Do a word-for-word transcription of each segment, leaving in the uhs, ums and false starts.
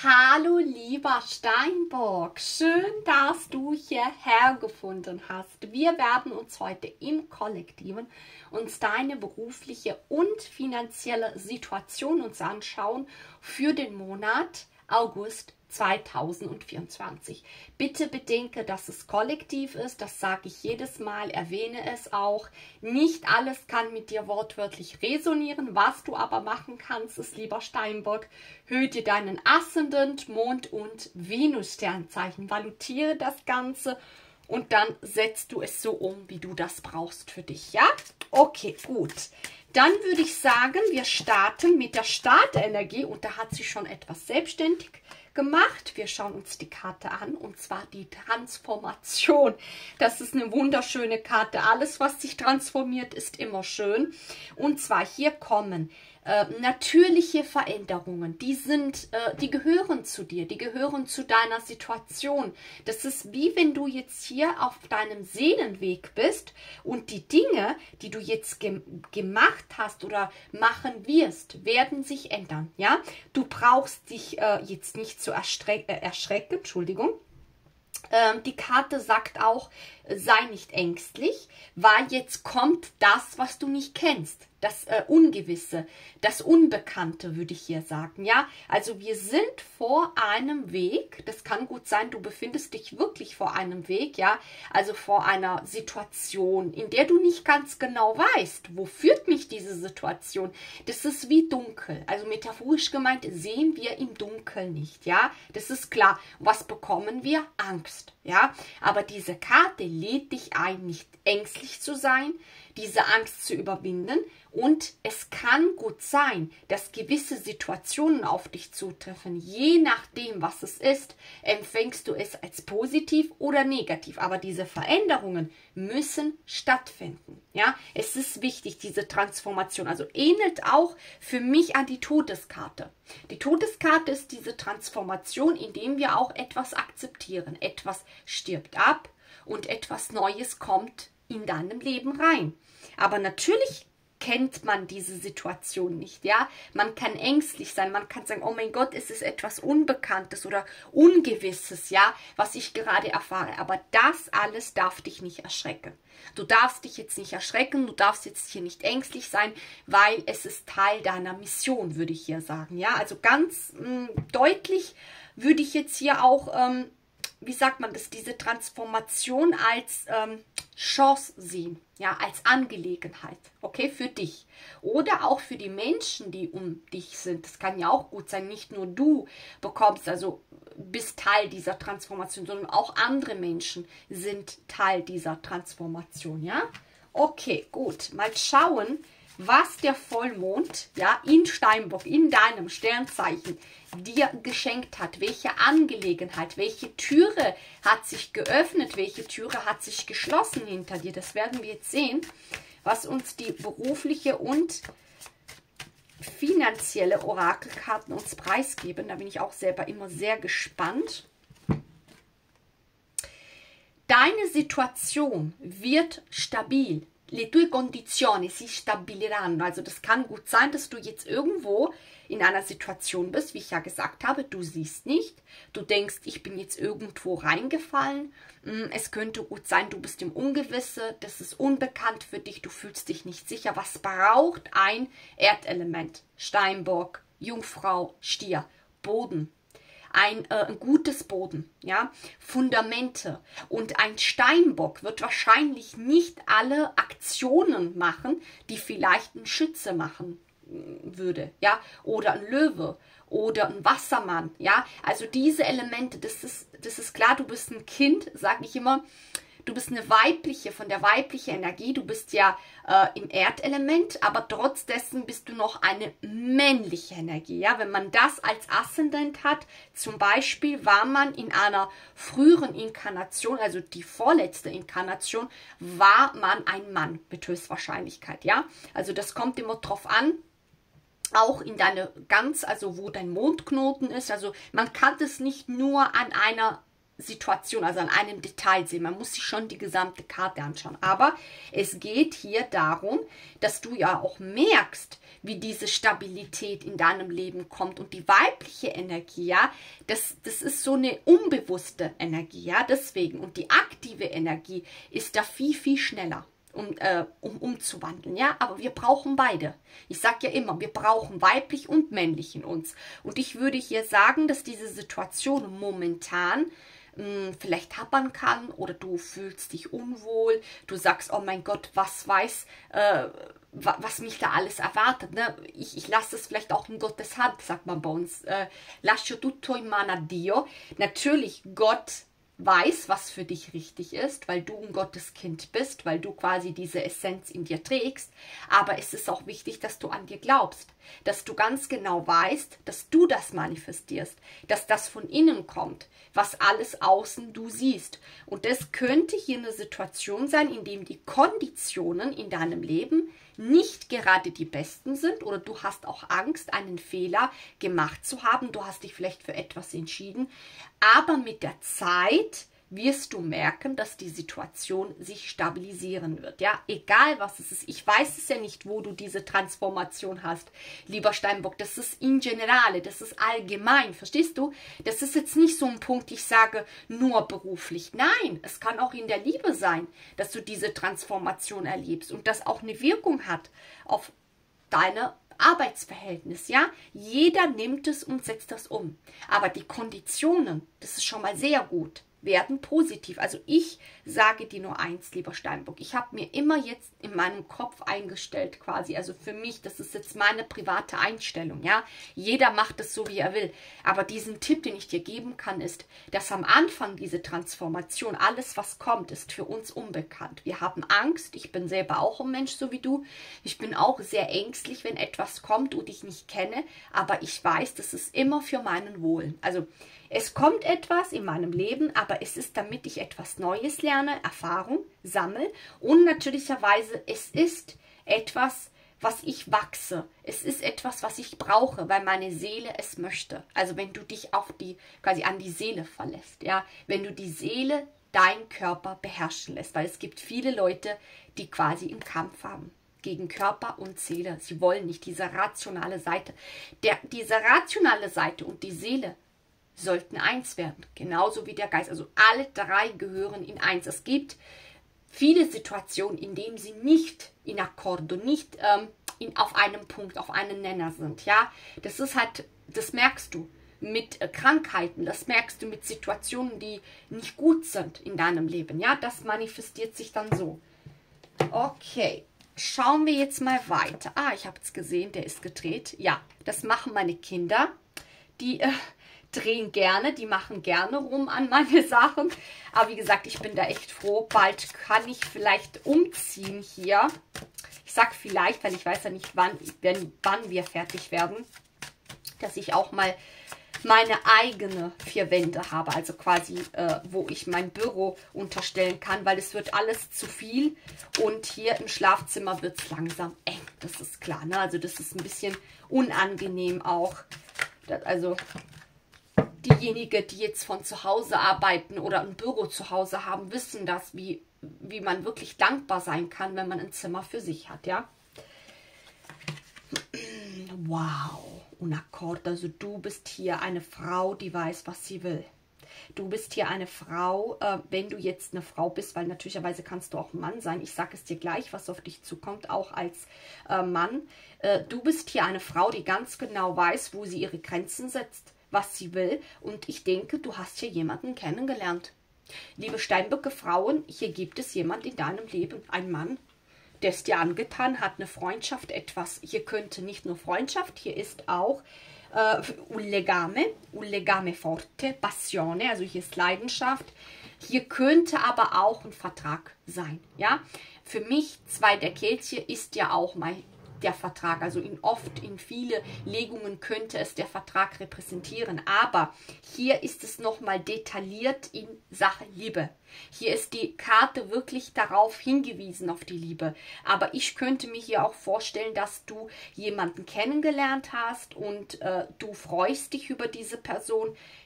Hallo lieber Steinbock, schön, dass du hierher gefunden hast. Wir werden uns heute im Kollektiven uns deine berufliche und finanzielle Situation uns anschauen für den Monat August zweitausendvierundzwanzig. Bitte bedenke, dass es kollektiv ist, das sage ich jedes Mal, erwähne es auch. Nicht alles kann mit dir wortwörtlich resonieren. Was du aber machen kannst, ist, lieber Steinbock, hüll dir deinen Aszendent, Mond- und Venus-Sternzeichen, valutiere das Ganze und dann setzt du es so um, wie du das brauchst für dich, ja? Okay, gut. Dann würde ich sagen, wir starten mit der Startenergie und da hat sie schon etwas selbstständig gemacht. Wir schauen uns die Karte an und zwar die Transformation. Das ist eine wunderschöne Karte. Alles, was sich transformiert, ist immer schön. Und zwar hier kommen äh, natürliche Veränderungen. Die sind, äh, die gehören zu dir, die gehören zu deiner Situation. Das ist wie wenn du jetzt hier auf deinem Seelenweg bist und die Dinge, die du jetzt ge gemacht hast oder machen wirst, werden sich ändern. Ja, du brauchst dich äh, jetzt nicht zu erschrecken, äh, erschrecken, Entschuldigung. Ähm, die Karte sagt auch, sei nicht ängstlich, weil jetzt kommt das, was du nicht kennst. Das äh, Ungewisse, das Unbekannte, würde ich hier sagen, ja. Also wir sind vor einem Weg, das kann gut sein, du befindest dich wirklich vor einem Weg, ja. Also vor einer Situation, in der du nicht ganz genau weißt, wo führt mich diese Situation. Das ist wie dunkel, also metaphorisch gemeint sehen wir im Dunkeln nicht, ja. Das ist klar. Was bekommen wir? Angst, ja. Aber diese Karte lädt dich ein, nicht ängstlich zu sein, diese Angst zu überwinden. Und es kann gut sein, dass gewisse Situationen auf dich zutreffen. Je nachdem, was es ist, empfängst du es als positiv oder negativ. Aber diese Veränderungen müssen stattfinden. Ja, es ist wichtig, diese Transformation. Also ähnelt auch für mich an die Todeskarte. Die Todeskarte ist diese Transformation, indem wir auch etwas akzeptieren. Etwas stirbt ab und etwas Neues kommt in deinem Leben rein. Aber natürlich kennt man diese Situation nicht, ja. Man kann ängstlich sein, man kann sagen, oh mein Gott, es ist etwas Unbekanntes oder Ungewisses, ja, was ich gerade erfahre. Aber das alles darf dich nicht erschrecken. Du darfst dich jetzt nicht erschrecken, du darfst jetzt hier nicht ängstlich sein, weil es ist Teil deiner Mission, würde ich hier sagen, ja. Also ganz mh, deutlich würde ich jetzt hier auch, ähm, wie sagt man das, diese Transformation als ähm, Chance sehen, ja, als Angelegenheit, okay, für dich oder auch für die Menschen, die um dich sind. Das kann ja auch gut sein, nicht nur du bekommst, also bist Teil dieser Transformation, sondern auch andere Menschen sind Teil dieser Transformation, ja. Okay, gut, mal schauen, was der Vollmond, ja, in Steinbock, in deinem Sternzeichen dir geschenkt hat, welche Angelegenheit, welche Türe hat sich geöffnet, welche Türe hat sich geschlossen hinter dir. Das werden wir jetzt sehen, was uns die berufliche und finanzielle Orakelkarten uns preisgeben. Da bin ich auch selber immer sehr gespannt. Deine Situation wird stabil. Le tue condizioni si stabiliranno. Also das kann gut sein, dass du jetzt irgendwo in einer Situation bist, wie ich ja gesagt habe, du siehst nicht, du denkst, ich bin jetzt irgendwo reingefallen, es könnte gut sein, du bist im Ungewisse, das ist unbekannt für dich, du fühlst dich nicht sicher. Was braucht ein Erdelement? Steinbock, Jungfrau, Stier, Boden. Ein, äh, ein gutes Boden, ja, Fundamente. Und ein Steinbock wird wahrscheinlich nicht alle Aktionen machen, die vielleicht ein Schütze machen würde, ja, oder ein Löwe oder ein Wassermann, ja. Also diese Elemente, das ist, das ist klar, du bist ein Kind, sage ich immer, du bist eine weibliche, von der weiblichen Energie, du bist ja äh, im Erdelement, aber trotz dessen bist du noch eine männliche Energie. Ja? Wenn man das als Aszendent hat, zum Beispiel war man in einer früheren Inkarnation, also die vorletzte Inkarnation, war man ein Mann mit Höchstwahrscheinlichkeit. Ja? Also das kommt immer drauf an, auch in deine ganz, also wo dein Mondknoten ist. Also man kann das nicht nur an einer Situation, also an einem Detail sehen. Man muss sich schon die gesamte Karte anschauen. Aber es geht hier darum, dass du ja auch merkst, wie diese Stabilität in deinem Leben kommt. Und die weibliche Energie, ja, das, das ist so eine unbewusste Energie, ja, deswegen. Und die aktive Energie ist da viel, viel schneller. Um, äh, um umzuwandeln, ja, aber wir brauchen beide. Ich sage ja immer, wir brauchen weiblich und männlich in uns. Und ich würde hier sagen, dass diese Situation momentan mh, vielleicht happern kann oder du fühlst dich unwohl, du sagst, oh mein Gott, was weiß, äh, was mich da alles erwartet. Ne? Ich, ich lasse es vielleicht auch in Gottes Hand, sagt man bei uns. Äh, Lascio tutto in mano a Dio. Natürlich, Gott weiß, was für dich richtig ist, weil du ein Gotteskind bist, weil du quasi diese Essenz in dir trägst. Aber es ist auch wichtig, dass du an dir glaubst, dass du ganz genau weißt, dass du das manifestierst, dass das von innen kommt, was alles außen du siehst. Und das könnte hier eine Situation sein, in dem die Konditionen in deinem Leben nicht gerade die besten sind oder du hast auch Angst, einen Fehler gemacht zu haben. Du hast dich vielleicht für etwas entschieden, aber mit der Zeit wirst du merken, dass die Situation sich stabilisieren wird. Ja, egal was es ist. Ich weiß es ja nicht, wo du diese Transformation hast, lieber Steinbock. Das ist in generale, das ist allgemein. Verstehst du? Das ist jetzt nicht so ein Punkt, ich sage nur beruflich. Nein, es kann auch in der Liebe sein, dass du diese Transformation erlebst und das auch eine Wirkung hat auf deine Arbeitsverhältnis, ja, jeder nimmt es und setzt das um. Aber die Konditionen, das ist schon mal sehr gut, werden positiv. Also ich sage dir nur eins, lieber Steinbock. Ich habe mir immer jetzt in meinem Kopf eingestellt quasi, also für mich, das ist jetzt meine private Einstellung, ja. Jeder macht es so, wie er will. Aber diesen Tipp, den ich dir geben kann, ist, dass am Anfang diese Transformation, alles was kommt, ist für uns unbekannt. Wir haben Angst. Ich bin selber auch ein Mensch, so wie du. Ich bin auch sehr ängstlich, wenn etwas kommt und ich nicht kenne. Aber ich weiß, das ist immer für meinen Wohl. Also es kommt etwas in meinem Leben, aber es ist, damit ich etwas Neues lerne, Erfahrung sammle und natürlicherweise es ist etwas, was ich wachse. Es ist etwas, was ich brauche, weil meine Seele es möchte. Also wenn du dich auf die, quasi an die Seele verlässt, ja, wenn du die Seele, deinen Körper beherrschen lässt, weil es gibt viele Leute, die quasi im Kampf haben gegen Körper und Seele. Sie wollen nicht diese rationale Seite. Der, diese rationale Seite und die Seele sollten eins werden, genauso wie der Geist. Also alle drei gehören in eins. Es gibt viele Situationen, in denen sie nicht in Akkordo, nicht ähm, in, auf einem Punkt, auf einem Nenner sind. Ja, das ist halt, das merkst du mit äh, Krankheiten, das merkst du mit Situationen, die nicht gut sind in deinem Leben. Ja, das manifestiert sich dann so. Okay, schauen wir jetzt mal weiter. Ah, ich habe es gesehen, der ist gedreht. Ja, das machen meine Kinder. Die äh, drehen gerne, die machen gerne rum an meine Sachen. Aber wie gesagt, ich bin da echt froh. Bald kann ich vielleicht umziehen hier. Ich sage vielleicht, weil ich weiß ja nicht, wann, wenn, wann wir fertig werden, dass ich auch mal meine eigene vier Wände habe. Also quasi, äh, wo ich mein Büro unterstellen kann, weil es wird alles zu viel. Und hier im Schlafzimmer wird es langsam eng. Das ist klar, ne? Also das ist ein bisschen unangenehm auch. Das, also diejenigen, die jetzt von zu Hause arbeiten oder ein Büro zu Hause haben, wissen das, wie, wie man wirklich dankbar sein kann, wenn man ein Zimmer für sich hat, ja. Wow, un accordo. Also du bist hier eine Frau, die weiß, was sie will. Du bist hier eine Frau, äh, wenn du jetzt eine Frau bist, weil natürlicherweise kannst du auch ein Mann sein. Ich sage es dir gleich, was auf dich zukommt, auch als äh, Mann. Äh, du bist hier eine Frau, die ganz genau weiß, wo sie ihre Grenzen setzt, was sie will. Und ich denke, du hast hier jemanden kennengelernt. Liebe Steinböcke Frauen, hier gibt es jemand in deinem Leben, ein Mann, der es dir angetan hat, eine Freundschaft, etwas. Hier könnte nicht nur Freundschaft, hier ist auch äh, un legame, un legame forte, passione, also hier ist Leidenschaft. Hier könnte aber auch ein Vertrag sein, ja. Für mich, zwei der Kelche ist ja auch mal der Vertrag, also in oft, in viele Legungen könnte es der Vertrag repräsentieren, aber hier ist es nochmal detailliert in Sache Liebe. Hier ist die Karte wirklich darauf hingewiesen, auf die Liebe, aber ich könnte mir hier auch vorstellen, dass du jemanden kennengelernt hast und äh, du freust dich über diese Person.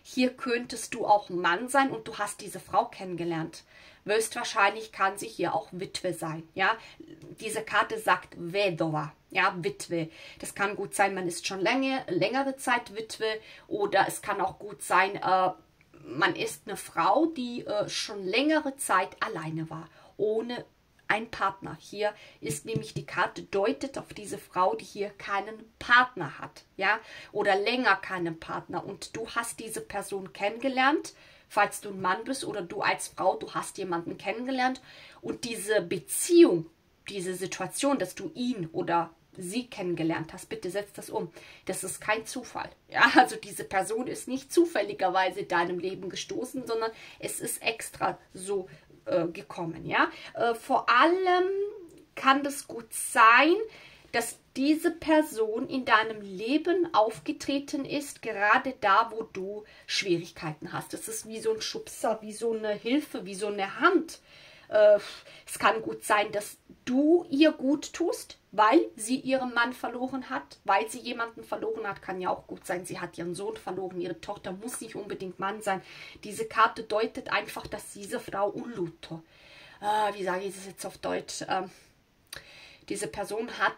hier könntest du auch ein Mann sein und du hast diese Frau kennengelernt. Höchstwahrscheinlich kann sie hier auch Witwe sein, ja. Diese Karte sagt Vedova, ja, Witwe. Das kann gut sein, man ist schon länger, längere Zeit Witwe, oder es kann auch gut sein, äh, man ist eine Frau, die äh, schon längere Zeit alleine war, ohne ein Partner. Hier ist nämlich die Karte, deutet auf diese Frau, die hier keinen Partner hat, ja, oder länger keinen Partner, und du hast diese Person kennengelernt, falls du ein Mann bist oder du als Frau, du hast jemanden kennengelernt, und diese Beziehung, diese Situation, dass du ihn oder sie kennengelernt hast, bitte setz das um. Das ist kein Zufall. Ja, also diese Person ist nicht zufälligerweise in deinem Leben gestoßen, sondern es ist extra so äh, gekommen. Ja, äh, vor allem kann das gut sein, dass diese Person in deinem Leben aufgetreten ist, gerade da, wo du Schwierigkeiten hast. Das ist wie so ein Schubser, wie so eine Hilfe, wie so eine Hand. Äh, es kann gut sein, dass du ihr gut tust, weil sie ihren Mann verloren hat, weil sie jemanden verloren hat. Kann ja auch gut sein, sie hat ihren Sohn verloren, ihre Tochter, muss nicht unbedingt Mann sein. Diese Karte deutet einfach, dass diese Frau Unluto, äh, wie sage ich das jetzt auf Deutsch, äh, diese Person hat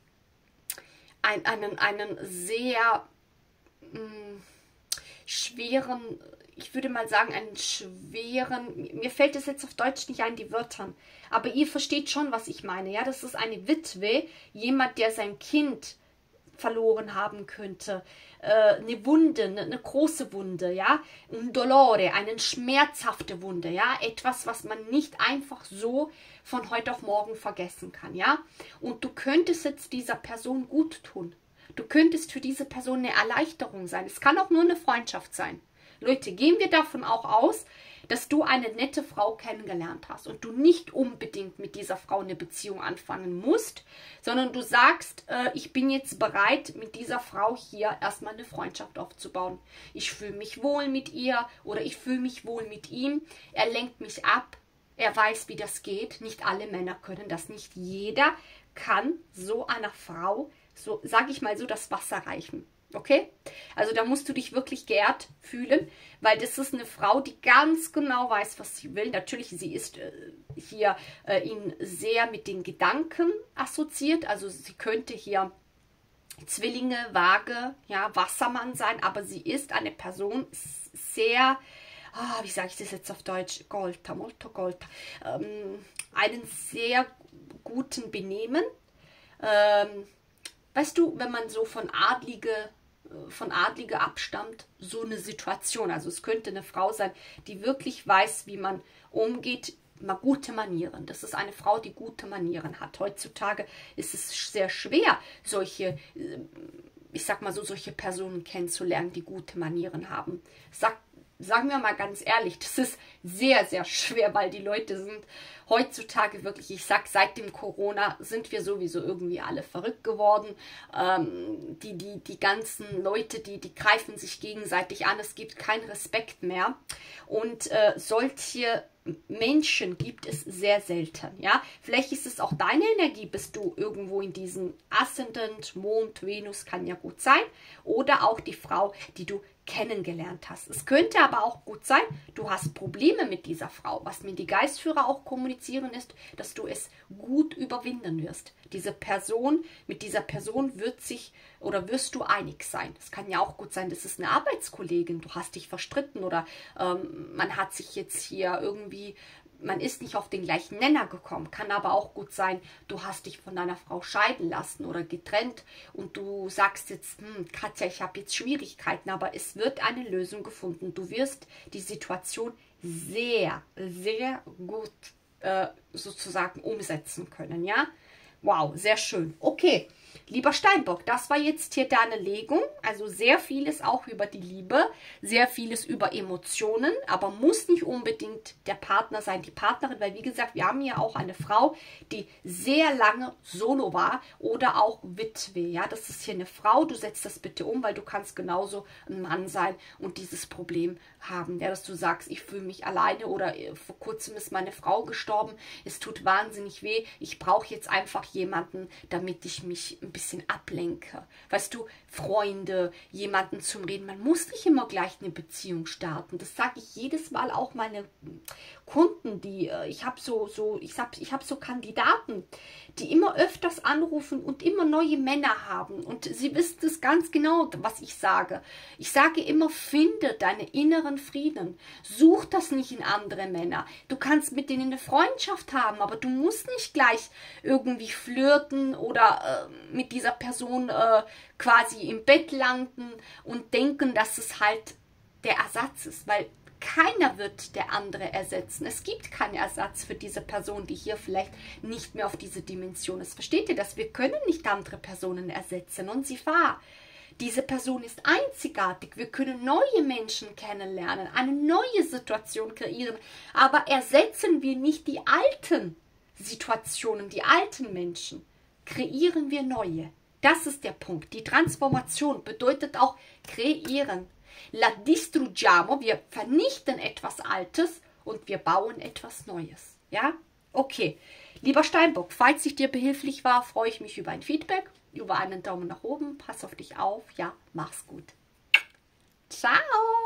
ein, einen, einen sehr mh, schweren, ich würde mal sagen, einen schweren, mir fällt es jetzt auf Deutsch nicht ein, die Wörter, aber ihr versteht schon, was ich meine, ja, das ist eine Witwe, jemand, der sein Kind verloren haben könnte, äh, eine Wunde, eine, eine große Wunde, ja, ein Dolore, eine schmerzhafte Wunde, ja, etwas, was man nicht einfach so von heute auf morgen vergessen kann, ja, und du könntest jetzt dieser Person gut tun, du könntest für diese Person eine Erleichterung sein, es kann auch nur eine Freundschaft sein. Leute, gehen wir davon auch aus, dass du eine nette Frau kennengelernt hast und du nicht unbedingt mit dieser Frau eine Beziehung anfangen musst, sondern du sagst, äh, ich bin jetzt bereit, mit dieser Frau hier erstmal eine Freundschaft aufzubauen. Ich fühle mich wohl mit ihr oder ich fühle mich wohl mit ihm. Er lenkt mich ab, er weiß, wie das geht. Nicht alle Männer können das, nicht jeder kann so einer Frau, so sage ich mal so, das Wasser reichen. Okay? Also da musst du dich wirklich geehrt fühlen, weil das ist eine Frau, die ganz genau weiß, was sie will. Natürlich, sie ist äh, hier äh, ihn sehr mit den Gedanken assoziiert. Also sie könnte hier Zwillinge, Waage, ja, Wassermann sein, aber sie ist eine Person sehr, ah, wie sage ich das jetzt auf Deutsch? Golta, molto golta. Ähm, einen sehr guten Benehmen. Ähm, weißt du, wenn man so von Adlige von Adlige abstammt, so eine Situation. Also es könnte eine Frau sein, die wirklich weiß, wie man umgeht, mal gute Manieren. Das ist eine Frau, die gute Manieren hat. Heutzutage ist es sehr schwer, solche, ich sag mal so, solche Personen kennenzulernen, die gute Manieren haben. Sag, sagen wir mal ganz ehrlich, das ist sehr, sehr schwer, weil die Leute sind heutzutage wirklich, ich sag, seit dem Corona sind wir sowieso irgendwie alle verrückt geworden. Ähm, die, die, die ganzen Leute, die, die greifen sich gegenseitig an. Es gibt keinen Respekt mehr. Und äh, solche Menschen gibt es sehr selten. Ja, vielleicht ist es auch deine Energie, bist du irgendwo in diesem Aszendent, Mond, Venus, kann ja gut sein. Oder auch die Frau, die du kennengelernt hast. Es könnte aber auch gut sein, du hast Probleme mit dieser Frau. Was mir die Geistführer auch kommunizieren ist, dass du es gut überwinden wirst. Diese Person, mit dieser Person wird sich oder wirst du einig sein. Es kann ja auch gut sein, das ist eine Arbeitskollegin, du hast dich verstritten oder ähm, man hat sich jetzt hier irgendwie, man ist nicht auf den gleichen Nenner gekommen. Kann aber auch gut sein, du hast dich von deiner Frau scheiden lassen oder getrennt und du sagst jetzt, hm, Katja, ich habe jetzt Schwierigkeiten, aber es wird eine Lösung gefunden. Du wirst die Situation sehr, sehr gut äh, sozusagen umsetzen können, ja? Wow, sehr schön. Okay, lieber Steinbock, das war jetzt hier deine Legung. Also sehr vieles auch über die Liebe, sehr vieles über Emotionen, aber muss nicht unbedingt der Partner sein, die Partnerin, weil wie gesagt, wir haben hier auch eine Frau, die sehr lange solo war oder auch Witwe. Ja, das ist hier eine Frau, du setzt das bitte um, weil du kannst genauso ein Mann sein und dieses Problem haben, ja, dass du sagst, ich fühle mich alleine oder vor kurzem ist meine Frau gestorben, es tut wahnsinnig weh, ich brauche jetzt einfach jemanden, damit ich mich ein bisschen ablenke. Weißt du, Freunde, jemanden zum Reden, man muss nicht immer gleich eine Beziehung starten. Das sage ich jedes Mal auch meine Kunden, die, ich habe so, so, ich habe ich hab so Kandidaten, die immer öfters anrufen und immer neue Männer haben und sie wissen das ganz genau, was ich sage. Ich sage immer, finde deine inneren Frieden. Such das nicht in andere Männer. Du kannst mit denen eine Freundschaft haben, aber du musst nicht gleich irgendwie flirten oder äh, mit dieser Person äh, quasi im Bett landen und denken, dass es halt der Ersatz ist, weil keiner wird der andere ersetzen. Es gibt keinen Ersatz für diese Person, die hier vielleicht nicht mehr auf diese Dimension ist. Versteht ihr das? Wir können nicht andere Personen ersetzen und sie wahr. Diese Person ist einzigartig. Wir können neue Menschen kennenlernen, eine neue Situation kreieren, aber ersetzen wir nicht die alten Situationen, die alten Menschen. Kreieren wir neue. Das ist der Punkt. Die Transformation bedeutet auch kreieren. La distruggiamo, wir vernichten etwas Altes und wir bauen etwas Neues. Ja? Okay. Lieber Steinbock, falls ich dir behilflich war, freue ich mich über ein Feedback, über einen Daumen nach oben. Pass auf dich auf. Ja, mach's gut. Ciao.